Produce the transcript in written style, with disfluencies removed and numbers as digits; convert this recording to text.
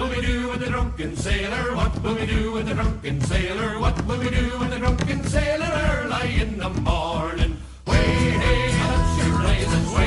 will we do with the drunken sailor? What will we do with the drunken sailor? What will we do with the drunken sailor early in the morning? Way, hey, up she rises.